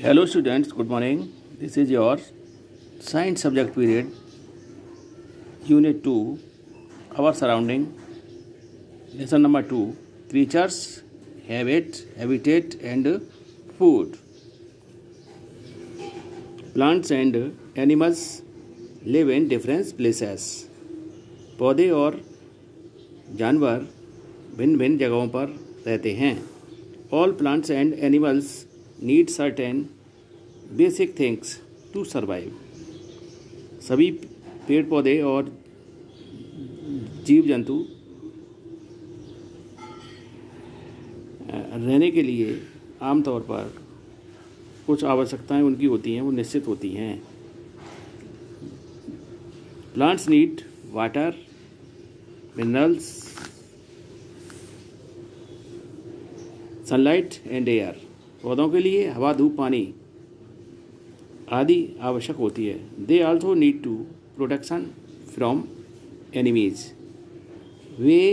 Hello students, good morning. This is your science subject period, unit 2, our surrounding, lesson number 2, creatures, habitat and food. Plants and animals live in different places. पौधे और जानवर भिन्न भिन्न जगहों पर रहते हैं. All plants and animals need certain basic things to survive. सभी पेड़ पौधे और जीव जंतु रहने के लिए आमतौर पर कुछ आवश्यकताएं उनकी होती हैं, वो निश्चित होती हैं. Plants need water, minerals, sunlight and air. पौधों के लिए हवा, धूप, पानी आदि आवश्यक होती है. They also need to protection from enemies. वे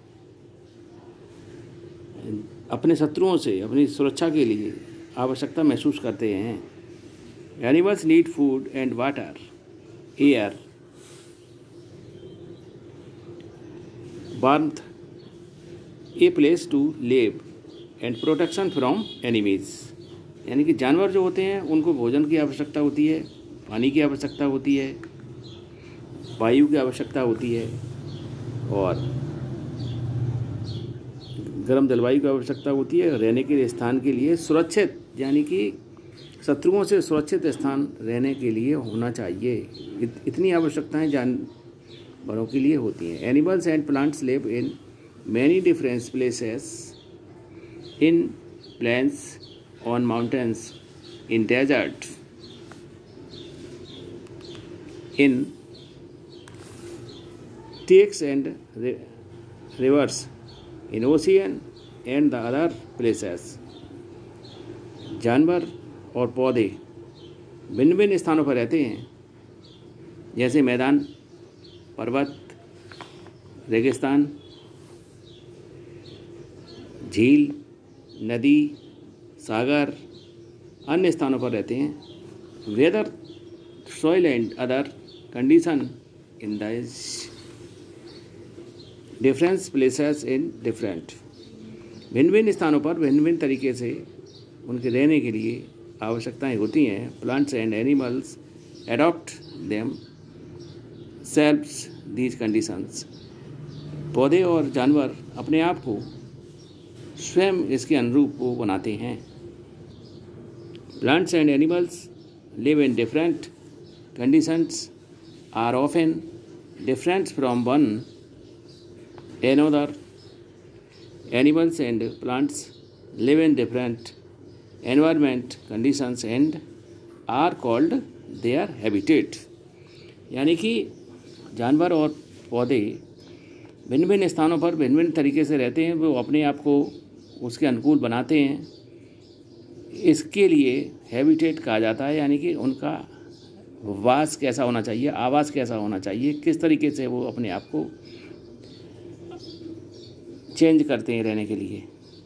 अपने शत्रुओं से अपनी सुरक्षा के लिए आवश्यकता महसूस करते हैं. Animals need food and water, air, warmth, a place to live and protection from enemies. यानी कि जानवर जो होते हैं उनको भोजन की आवश्यकता होती है, पानी की आवश्यकता होती है, वायु की आवश्यकता होती है और गर्म जलवायु की आवश्यकता होती है. रहने के लिए स्थान के लिए सुरक्षित, यानी कि शत्रुओं से सुरक्षित स्थान रहने के लिए होना चाहिए. इतनी आवश्यकताएं जानवरों के लिए होती हैं. Animals and plants live in many different places, in plains, on mountains, in desert, in lakes and rivers, in ocean and the other places. जानवर और पौधे भिन्न भिन्न स्थानों पर रहते हैं, जैसे मैदान, पर्वत, रेगिस्तान, झील, नदी, सागर, अन्य स्थानों पर रहते हैं. Weather, soil and other condition in the different places in different. भिन्न भिन्न स्थानों पर भिन्न भिन्न तरीके से उनके रहने के लिए आवश्यकताएं होती हैं. Plants and animals adopt themselves these conditions. पौधे और जानवर अपने आप को स्वयं इसके अनुरूप वो बनाते हैं. Plants and animals live in different conditions, are often different from one another. Animals and plants live in different environment conditions and are called their habitat. यानी कि जानवर और पौधे भिन्न भिन्न स्थानों पर भिन्न भिन्न तरीके से रहते हैं. वो अपने आप को उसके अनुकूल बनाते हैं. इसके लिए हैबिटेट कहा जाता है, यानी कि उनका वास कैसा होना चाहिए, आवास कैसा होना चाहिए, किस तरीके से वो अपने आप को चेंज करते हैं रहने के लिए.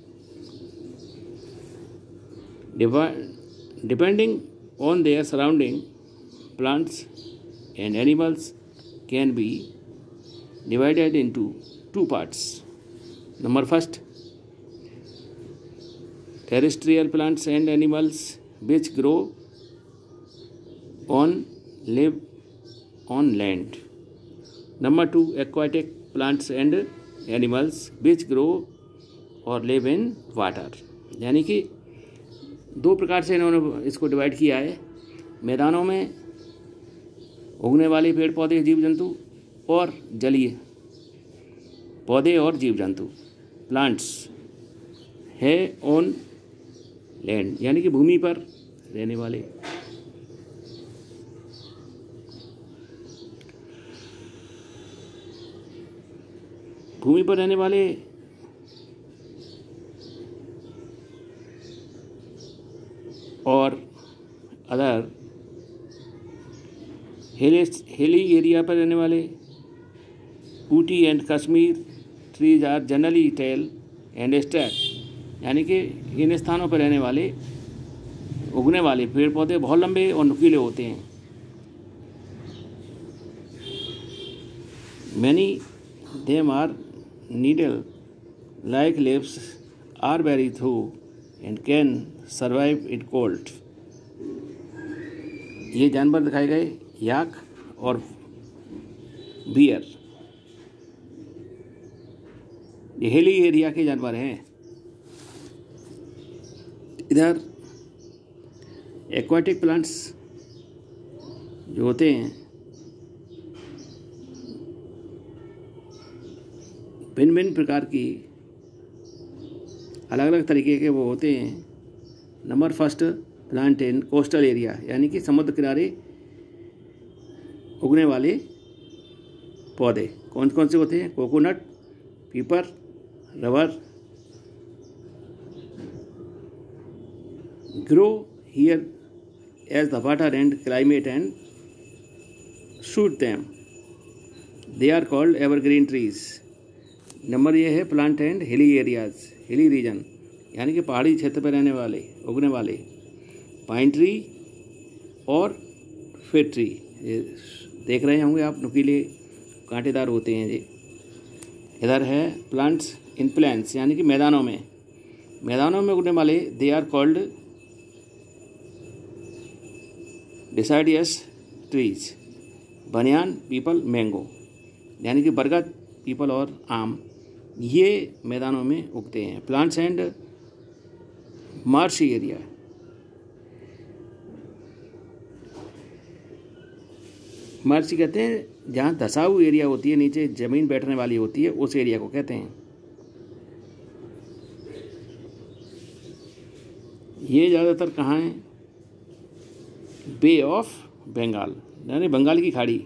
Depending on their surrounding, plants and animals can be divided into two parts. Number first, terrestrial plants and animals which grow on live on land. Number two, aquatic plants and animals which grow or live in water. यानी कि दो प्रकार से इन्होंने इसको divide किया है. मैदानों में उगने वाले पेड़ पौधे, जीव जंतु और जलीय पौधे और जीव जंतु. प्लांट्स है ऑन लैंड, यानी कि भूमि पर रहने वाले. भूमि पर रहने वाले और अदर हिली एरिया पर रहने वाले. Ooty and Kashmir trees are generally tall and stack. यानी कि इन स्थानों पर रहने वाले उगने वाले पेड़ पौधे बहुत लंबे और नुकीले होते हैं। Many them are needle like leaves are very through and can survive it cold. ये जानवर दिखाए गए याक और बियर, ये हिली एरिया के जानवर हैं। इधर एक्वाटिक प्लांट्स जो होते हैं भिन्न भिन्न प्रकार की अलग अलग तरीके के वो होते हैं। Number first plant in coastal area, यानी कि समुद्र किनारे उगने वाले पौधे कौन कौन से होते हैं? Coconut, pepper, rubber. Grow here as the water and climate and suit them, they are called evergreen trees. Number ये है plant and hilly areas, hilly region यानी कि पहाड़ी क्षेत्र पर रहने वाले उगने वाले पाइन ट्री और फिग ट्री। ये देख रहे होंगे आप, नुकीले कांटेदार होते हैं ये। इधर है प्लांट्स इन प्लेन्स, यानी कि मैदानों में उगने वाले, they are called deciduous trees, banyan, peepal, mango, यानी कि बरगद, पीपल और आम ये मैदानों में उगते हैं। Plants and marshy area, marshy कहते हैं जहाँ धसाऊ एरिया होती है, नीचे ज़मीन बैठने वाली होती है, उस एरिया को कहते हैं। ये ज़्यादातर कहाँ है? बे ऑफ बंगाल, यानी बंगाल की खाड़ी।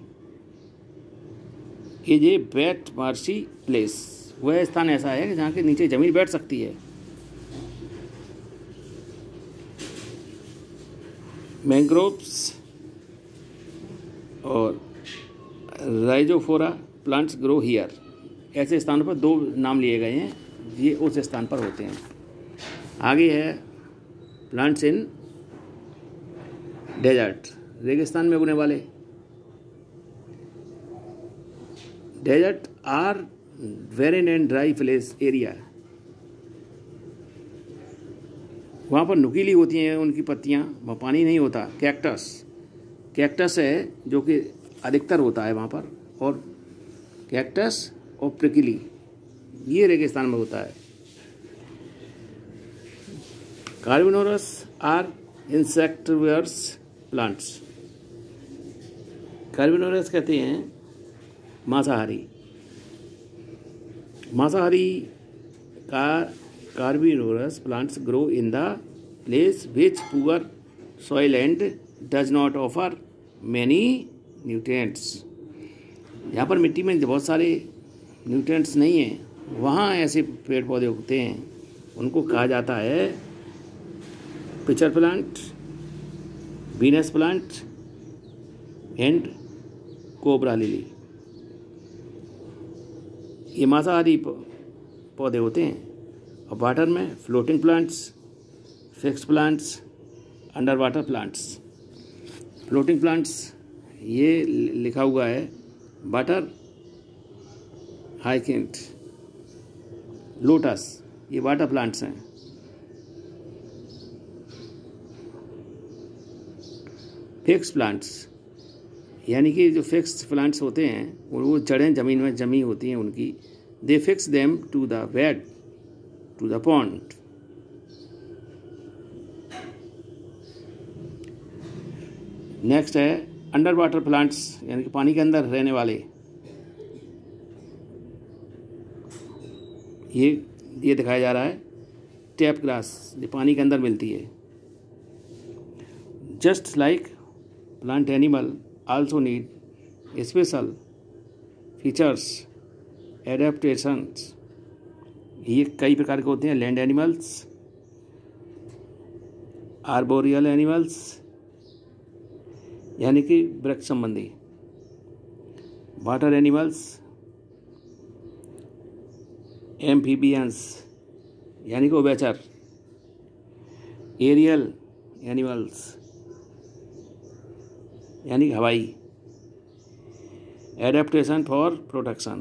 ये वेट मार्शी प्लेस, वह स्थान ऐसा है कि जहाँ के नीचे ज़मीन बैठ सकती है। मैंग्रोव्स और राइजोफोरा प्लांट्स ग्रो हियर, ऐसे स्थानों पर दो नाम लिए गए हैं, ये उस स्थान पर होते हैं। आगे है प्लांट्स इन डेजर्ट, रेगिस्तान में उगने वाले। Desert are barren and dry place area, वहाँ पर नुकीली होती हैं उनकी पत्तियाँ, वहाँ पानी नहीं होता। कैक्टस है जो कि अधिकतर होता है वहाँ पर, और कैक्टस और प्रिकली ये रेगिस्तान में होता है। Carnivorous or insectivorous plants, carnivorous कहते हैं मांसाहारी का carnivorous plants grow in the place which poor soil and does not offer many nutrients. यहाँ पर मिट्टी में बहुत सारे न्यूट्रिएंट्स नहीं हैं, वहाँ ऐसे पेड़ पौधे उगते हैं, उनको कहा जाता है pitcher plant, Venus plant and cobra lily. ये मांसाहारी पौधे होते हैं। और वाटर में floating plants, fixed plants, under water plants. Floating plants ये लिखा हुआ है वाटर हाइकिंट, लोटस, ये वाटर प्लांट्स हैं। फिक्स्ड प्लांट्स यानी कि जो फिक्स्ड प्लांट्स होते हैं वो जड़ें ज़मीन में जमी होती हैं उनकी, they fix them to the bed to the pond. Next है अंडर वाटर प्लांट्स, यानी कि पानी के अंदर रहने वाले। ये दिखाया जा रहा है टैप ग्रास, ये पानी के अंदर मिलती है। Just like plant animal also need special features adaptations. ये कई प्रकार के होते हैं। लैंड एनिमल्स, आर्बोरियल एनिमल्स यानी कि वृक्ष संबंधी, वाटर एनिमल्स, एम्फीबियंस यानी कि उभयचर, एरियल एनिमल्स यानी हवाई। Adaptation for protection.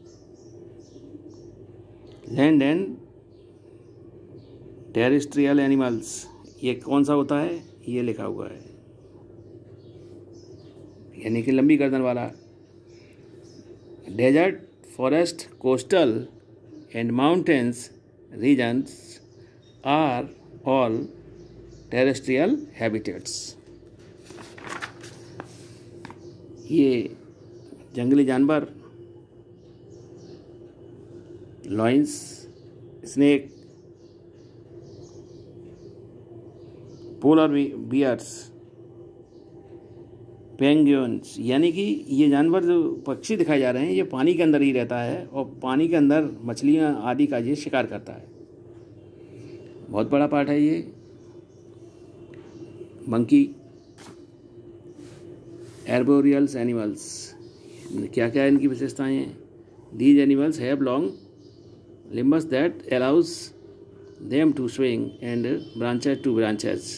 Land and terrestrial animals, ये कौन सा होता है, ये लिखा हुआ है, यानी कि लंबी गर्दन वाला। Desert, forest, coastal and mountains regions are all terrestrial habitats. ये जंगली जानवर, lions, snake, polar bears, penguins, यानी कि ये जानवर जो पक्षी दिखाए जा रहे हैं ये पानी के अंदर ही रहता है और पानी के अंदर मछलियाँ आदि का ये शिकार करता है। बहुत बड़ा पार्ट है ये। मंकी, एर्बोरियल्स एनिमल्स, क्या क्या इनकी विशेषताएं हैं। These animals have long limbs that allows them to swing and branches to branches.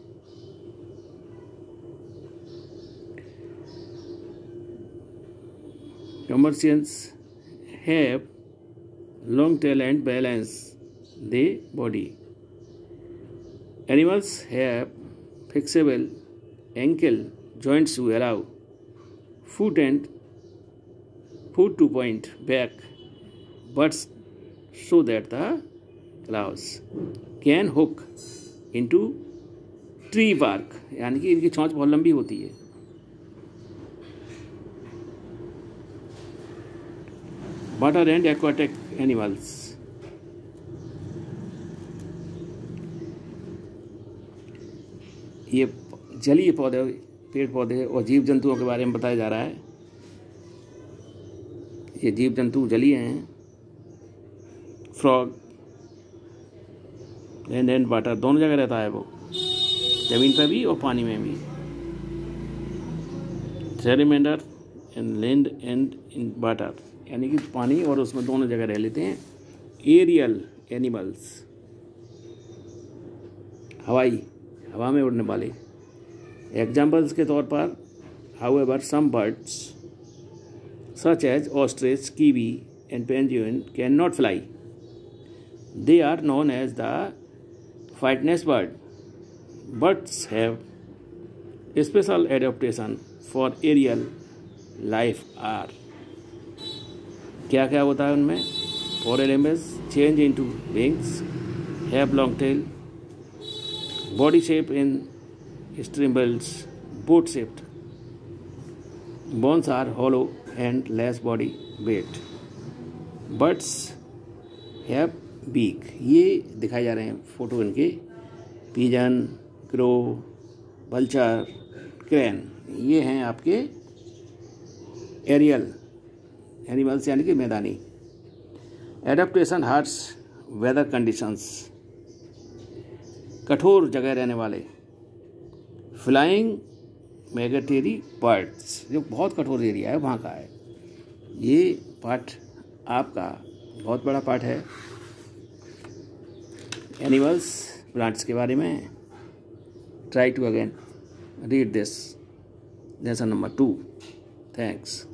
Crustaceans have long tail and balance the body. Animals have flexible ankle joints to allow foot to point back, but so that the claws can hook into tree bark, यानी कि इनकी चोंच बहुत लंबी होती है। Water and aquatic animals. ये जलीय पौधे, पेड़ पौधे और जीव जंतुओं के बारे में बताया जा रहा है। ये जीव जंतु जलीय हैं। फ्रॉग, लैंड एंड वाटर, दोनों जगह रहता है वो, जमीन पर भी और पानी में भी। Salamander and land and in water, यानी कि पानी और उसमें दोनों जगह रह लेते हैं। एरियल एनिमल्स, हवाई, हवा में उड़ने वाले। एग्जाम्पल्स के तौर पर, however some birds such as ostrich, kiwi and penguin can not fly. They are known as the flightless bird. Birds have special adaptation for aerial life are. क्या क्या होता है उनमें? Forelimbs, change into wings, have long tail, body shape in streamlined, boat shaped, bones are hollow and less body weight, birds have beak. ये दिखाए जा रहे हैं फोटो इनके। पिजन, क्रो, वल्चर, क्रेन, ये हैं आपके एरियल एनिमल्स यानी कि मैदानी। एडेप्टेशन हार्श वेदर कंडीशंस, कठोर जगह रहने वाले। फ्लाइंग माइग्रेटरी बर्ड्स, जो बहुत कठोर एरिया है वहाँ का है। ये पार्ट आपका बहुत बड़ा पार्ट है एनिमल्स प्लांट्स के बारे में। Try to again read this lesson number 2। Thanks.